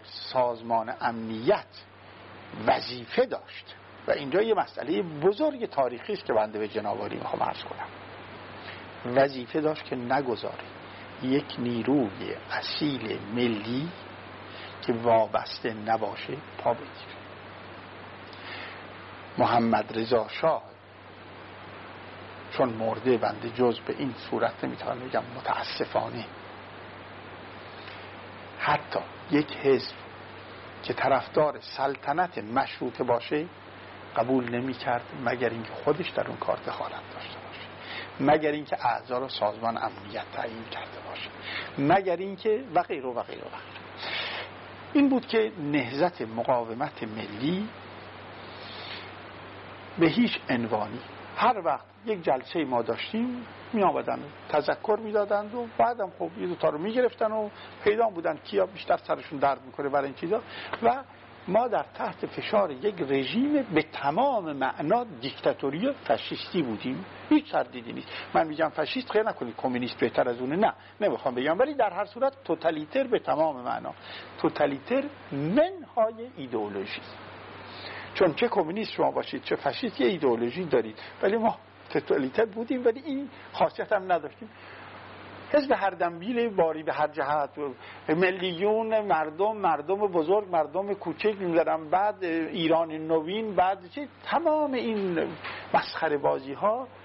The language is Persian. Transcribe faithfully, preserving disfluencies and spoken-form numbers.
سازمان امنیت وظیفه داشت و اینجا یه مسئله بزرگ تاریخی است که بنده به جناب میخوام عرض کنم، وظیفه داشت که نگذاره یک نیروی اصیل ملی که وابسته نباشه پا بگیره. محمد رضا شاه چون مرده بنده جز به این صورت نمیتونم بگم متاسفانه، حتی یک حزب که طرفدار سلطنت مشروطه باشه قبول نمی کرد مگر اینکه خودش در اون کار دخالت داشته باشه، مگر اینکه اعضا را سازمان امنیت تعیین کرده باشه، مگر اینکه و غیره و غیره و غیره. این بود که نهضت مقاومت ملی به هیچ عنوانی هر وقت یک جلسه ما داشتیم می آمدن تذکر می دادند و بعدم خب یه دوتا رو می گرفتن و پیدا بودن کیا بیشتر سرشون درد میکنه برای این چیزا و ما در تحت فشار یک رژیم به تمام معنا دیکتاتوری و فاشیستی بودیم. هیچ تردیدی نیست. من میگم فاشیست خیلی نکنید کمونیست بهتر از اونه، نه نمیخوام بگم، ولی در هر صورت توتالیتر به تمام معنا، توتالیتر منهای ایدئولوژی. چون چه کمونیست شما باشید چه فاشیست یه ایدئولوژی دارید، ولی ما توتالیتر بودیم ولی این خاصیت هم نداشتیم. حزب هر دنبیل باری به هر جهت، میلیون مردم، مردم بزرگ، مردم کوچک می‌ذارن، بعد ایران نوین، بعد چه تمام این مسخره بازی ها